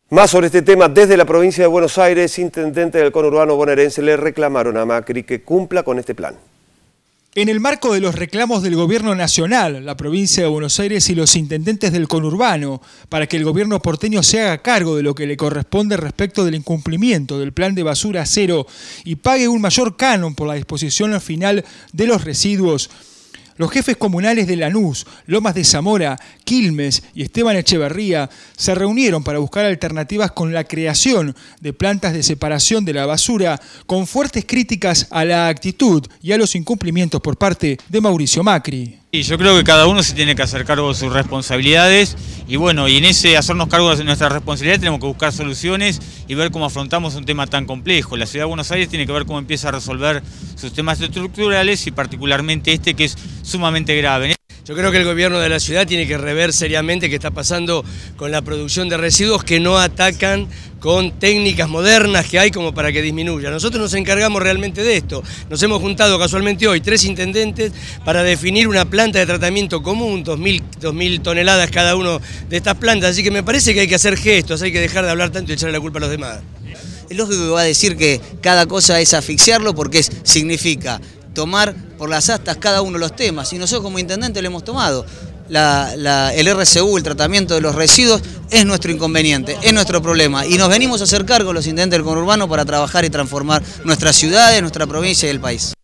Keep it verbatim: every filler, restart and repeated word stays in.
Más sobre este tema, desde la provincia de Buenos Aires, intendente del conurbano bonaerense le reclamaron a Macri que cumpla con este plan. En el marco de los reclamos del gobierno nacional, la provincia de Buenos Aires y los intendentes del conurbano, para que el gobierno porteño se haga cargo de lo que le corresponde respecto del incumplimiento del plan de basura cero y pague un mayor canon por la disposición final de los residuos, los jefes comunales de Lanús, Lomas de Zamora, Quilmes y Esteban Echeverría se reunieron para buscar alternativas con la creación de plantas de separación de la basura, con fuertes críticas a la actitud y a los incumplimientos por parte de Mauricio Macri. Y yo creo que cada uno se tiene que hacer cargo de sus responsabilidades y bueno, y en ese hacernos cargo de nuestras responsabilidades tenemos que buscar soluciones y ver cómo afrontamos un tema tan complejo. La ciudad de Buenos Aires tiene que ver cómo empieza a resolver sus temas estructurales y particularmente este que es sumamente grave. Yo creo que el gobierno de la ciudad tiene que rever seriamente qué está pasando con la producción de residuos que no atacan con técnicas modernas que hay como para que disminuya. Nosotros nos encargamos realmente de esto. Nos hemos juntado casualmente hoy tres intendentes para definir una planta de tratamiento común, dos mil toneladas cada uno de estas plantas, así que me parece que hay que hacer gestos, hay que dejar de hablar tanto y echarle la culpa a los demás. Es lógico que va a decir que cada cosa es asfixiarlo porque es, significa tomar por las astas cada uno de los temas, y nosotros como intendente lo hemos tomado. La, la, el R C U, el tratamiento de los residuos, es nuestro inconveniente, es nuestro problema, y nos venimos a hacer cargo los intendentes del conurbano para trabajar y transformar nuestras ciudades, nuestra provincia y el país.